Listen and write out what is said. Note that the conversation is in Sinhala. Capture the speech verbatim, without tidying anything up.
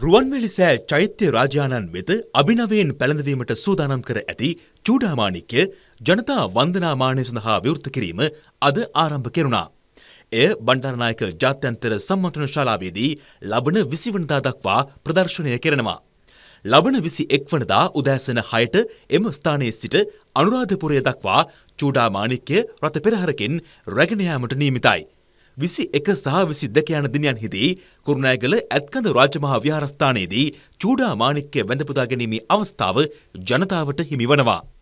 රුවන්වැලි සෑ චෛත්‍ය රාජානන් වෙත අභිනවයෙන් පැළඳවීමට සූදානම් කර ඇති චූඩාමාණික්‍ය ජනතා වන්දනාමානය සඳහා විවෘත කිරීම අද ආරම්භ කෙරුණා. එය බණ්ඩාරනායක ජාත්‍යන්තර සම්මන්ත්‍රණ ශාලාවේදී ලබන විසි වනදා දක්වා ප්‍රදර්ශනය කෙරෙනවා. ලබන විසි එක් වනදා උදෑසන හයට එම ස්ථානයේ සිට අනුරාධපුරය දක්වා චූඩාමාණික්‍ය රථ පෙරහරකින් රැගෙන යාමට නියමිතයි. විසි එක සහ විසි දෙක යන දිනයන්හිදී කුරුණෑගල ඇත්කඳ රාජමහා විහාරස්ථානයේදී චූඩාමාණික්‍ය වැඳ පුදා ගැනීමේ අවස්ථාව ජනතාවට හිමි වනවා.